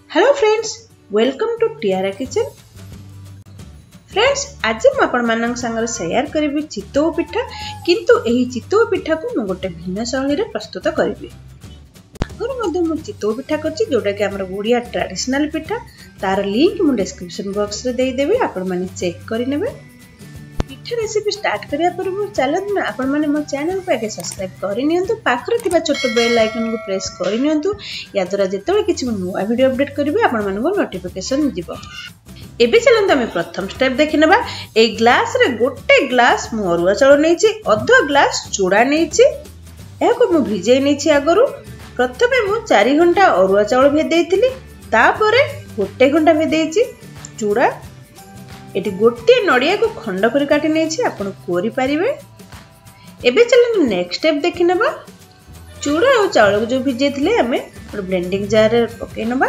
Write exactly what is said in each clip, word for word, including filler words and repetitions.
Hello friends, welcome to Tiara kitchen. Friends, आज मैं आपण मान संगे शेयर करी चितौ पिठा, किंतु एही चितौ पिठा को मु गोटे भिन्न शैली रे प्रस्तुत करी। आगर मध्य मु चितौ पिठा करछि जोटा कि हमर ओडिया ट्रेडिशनल पिठा। तार लिंक मु डिस्क्रिप्शन बॉक्स रे देई देबी, आपण माने चेक करि नेबे। पिठा रेसिपी स्टार्ट करिया पूर्व चैनल में आपण माने मो चैनल को आगे सब्सक्राइब करि नियंतु, पाखरे थिबा छोटो बेल आइकन को प्रेस करि नियंतु। या द्वारा जेतबे किछि नुवा वीडियो अपडेट करबे आपण माने को नोटिफिकेशन दिबो। एबे चलंत हम प्रथम स्टेप देखिनबा। ए ग्लास रे गोटे ग्लास मु अरुआ चाउल नेछि, अध ग्लास चूड़ा नेछि। एको मु भिजै नेछि आगरु। प्रथमे मु चार घंटा अरुआ चाउल भेदैथिली, तापरे गोटे घंटा भेदैछि चूड़ा। एटी गोटे नड़िया को खंड कर काटी नेछि, आपण कोरी परिबे। एबे चलन नेक्स्ट स्टेप देखि नबा। चूड़ा और चाउल को जो भिजे थिले हमें ब्लेंडिंग जार रे पके नबा।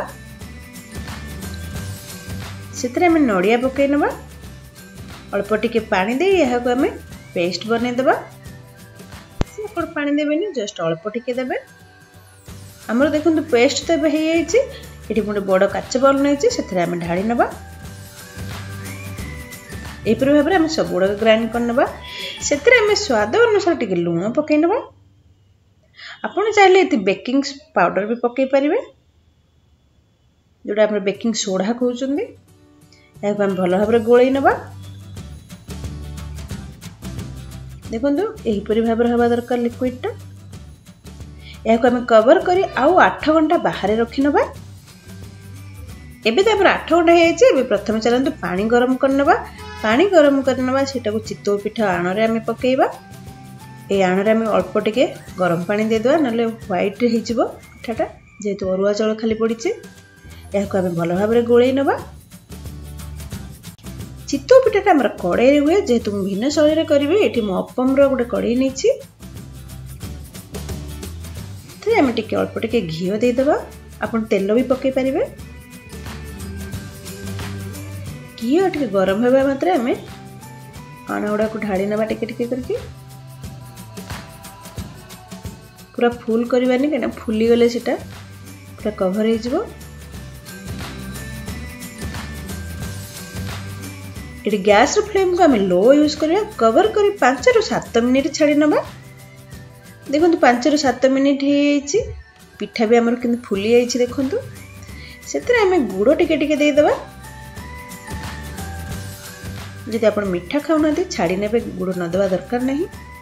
सेतरे हमें नड़िया पके नबा, अल्प टिके पानी दे यहा को हमें पेस्ट बने देबा। से आपण पानी देबेनी, जस्ट अल्प टिके देबे। हमर देखंतु पेस्ट त हे जायछि। एटी मोटे बड़ काच बल नेछि, सेतरे हमें ढाळी नबा। एपर भाव में सब गुड़ा ग्राइंड करनबा। सेतरे हमें स्वाद अनुसार टिके लूण पकई नबा। आपण चाहिले एति बेकिंग पाउडर भी पकई परिबे, जोटा हम बेकिंग सोडा कहउचंदी। याको हम भलो भाव गोळई नबा। देखंतु एही परि भाव हवा दरकार लिक्विडटा। याको हम कवर करी आउ आठ घंटा बाहर रखि नबा। एबे त हमर आठ घंटा हे जे। एबे प्रथम चलंतु पानी गरम करनबा। पानी गरम करनबा, सेटा को चितौ पिठा आण रे हमें पकेइबा। ए आण रे हमें अल्प टिके गरम पानी दे देबा, नले व्हाइट रे हिजबो पिठाटा, जेतु अरुआ चाउल खाली पड़िছে। याको हमें भलो भाव रे गोळई नबा। चितौ पिठाटा हमर कड़ाई रे हुए, जेतु भिन्न शैली रे करबे। एठी म अपम रो गोटे कड़ाई नेछि। ते हमें टिके अल्प टिके घी दे देबा। आपण तेल भी पकई परिबे। घी टिके गरम होगा मात्रे हमें आना गुड़ा को ढाड़ी नवा टिके टिके करके। पूरा फुल करबानी, कहीं फुली गले सेटा पूरा कवर हो जिवो। एटी गैस रो फ्लेम को हमें लो यूज करिया। कवर करी पाँच रु सात मिनिट छाड़ी नबा। देखंतु पाँच रु सात मिनिट हे जायछि। पिठा भी हमर किंतु फुली जायछि। देखंतु सेतरे हमें गुड़ टिके टिके दे देबा। जदि आप मीठा खाऊना छाड़ी ने गुड़ नदवा दरकार नहीं।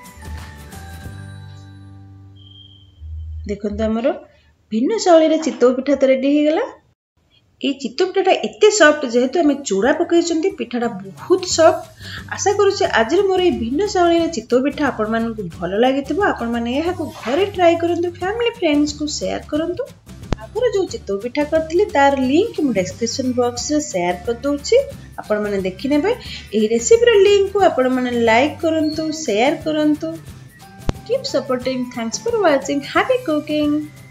देखो आमर भिन्न शैली चितौ पिठा तो रेडी हो गला। ये चितौ पिठाटा एते सॉफ्ट, जेहेतु आम चूड़ा पकई पिठाटा बहुत सॉफ्ट। आशा करुचे आज मोर ये भिन्न शैली चितौ पिठा आपण मानकु भल लागिथिबो। आपण माने एहा को घरे ट्राई करंतु, फैमिली फ्रेंड्स को शेयर करंतु। आगर जो चितौ पिठा करथिली तार लिंक मु डिस्क्रिप्शन बॉक्स रे शेयर कर दोछि, आपण माने देखि नेबे। एही रेसिपी रो लिंक को आपण माने लाइक करंतु, शेयर करंतु। Keep supporting. Thanks for watching. Happy cooking.